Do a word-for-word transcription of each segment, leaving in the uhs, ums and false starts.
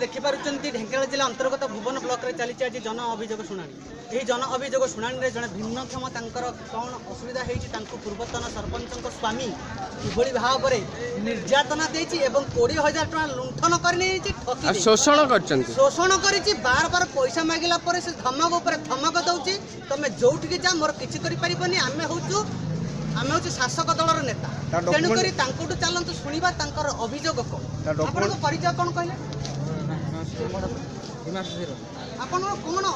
देखिपुं ढेंकानाल जिला अंतर्गत भुवन ब्लॉक रे चली आज जन अभियोग शुणाणी। यही जन अभियोग शुणाणी जड़े भिन्नक्षम कौन असुविधा होती पूर्वतन सरपंच स्वामी किभली भाव में निर्यातना देती कोड़े हजार टाँग लुंठन कर शोषण कर शोषण कर बार बार पैसा मागिला से धमक उपर धमक दौची तुम जोठिक जा मोर किसी करें आम हूँ आम हूँ शासक दलर नेता तेणुक चलतु शुणा अभियोग कौन आप परिचय कौन कहले आप कौन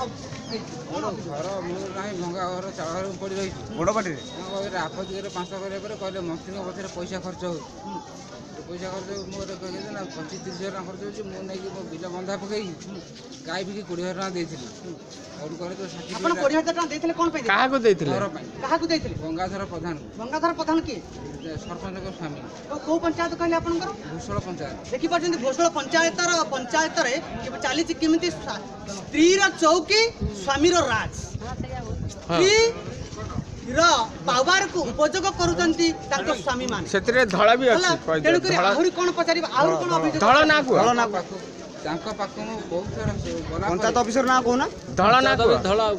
भंगा घर चाल पड़ रही बड़ पार्टी आपत्ति पांच कहले मंत्री पछे पैसा खर्च हो पैसा खर्च मोर ना पचिश तीस हजार खर्च हो मो बिल बंधा पकई गाय बिकी कोड़े हजार टाँग देती गंगाधर प्रधान गंगाधर प्रधान किए सरपंच स्वामी कौ पंचायत कहले आप भूषण पंचायत देखिपार भूषण पंचायत पंचायत चली केमी स्त्री चौकी स्वामी राज पावर को उपयोग करुँच स्वामी मान धड़ा भी आहरी कौन पचार आहरी कौन अभियोग पंचायत ऑफिसर ना कहना धड़ा ना धड़ा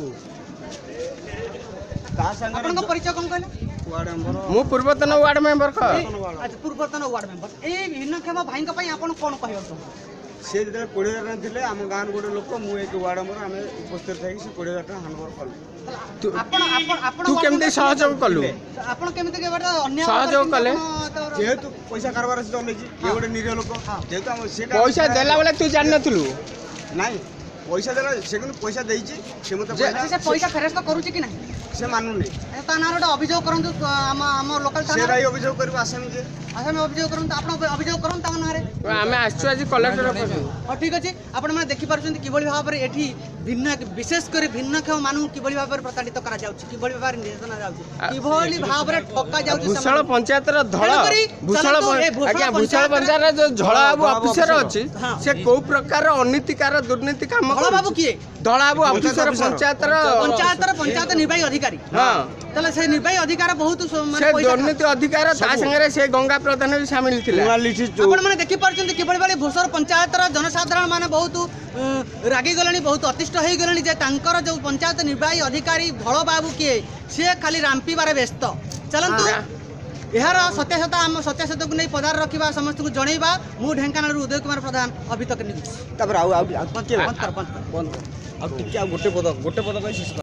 परिचय कौन कहले मु पूर्वतन वार्ड मेंबर पूर्वतन वार्ड मेंबर ए भिन्नक्षम भाई कौन कह सी जो कोड़े हजार थे आम गाँव गोटे लोक मुझे वार्ड मेंबर आम उपस्थित थी से कोड़े हजार टाँग हांडओवर कलु तू केमती सहयोग कलु आपण केमती अन्य सहयोग कले जेहेतु पैसा कारबार से चलैछि ये गोटे निरीह लोक जेहेतु आम से पैसा देला बेले तू जान नथलु नहीं पैसा देला से কিন্তু पैसा देइछि से मते से पैसा फेरस्त करूछि कि नहीं से मानुनी ता ना गोटे अभियोग करंतु हम हम लोकल थाना से राई अभियोग करबो आसामी जे आसामी अभियोग करंतु आपण अभियोग करंतु ता ना रे आमे आछो आज कलेक्टर हां ठीक अछि आपण माने देखि पारछन किबळी भाव रे एठी भिन्न विशेष कर भिन्नक्षम मानु किबळी भाव रे प्रताड़ित करा जाउछि किबळी भाव रे निर्यातना जाउछि किबळी भाव रे ठका जाउछि भूषण पंचायत रो धड़ा भूषण आज्ञा भूषण पंचायत रे जो झळा बाबू ऑफिसर अछि से को प्रकार अनीतिकार दुर्नीति काम धड़ा बाबू किए धड़ा बाबू ऑफिसर पंचायत रो पंचायत रो पंचायत निर्वाही अधिकारी हां तले से निर्वाही अधिकार बहुत माने पैसा दुर्नीति अधिकार ता संगे से गंगा प्रधान भी शामिल थिले आपण माने देखि पारछन किबळी बाली भूषण पंचायत रो जनसाधारण माने बहुत रागी गलणी बहुत अतिष्ठ हो गले जे तांकर जो पंचायत निर्वाही अधिकारी धड़ बाबू किए सी खाली रांपी बारे व्यस्त चलतु यार सत्यासता आम सत्यासत को नहीं पदार रखा समस्त को जनइबा मु ढेंकानाल उदय कुमार प्रधान अभी तक नियुक्त गोटे पद गोटे पद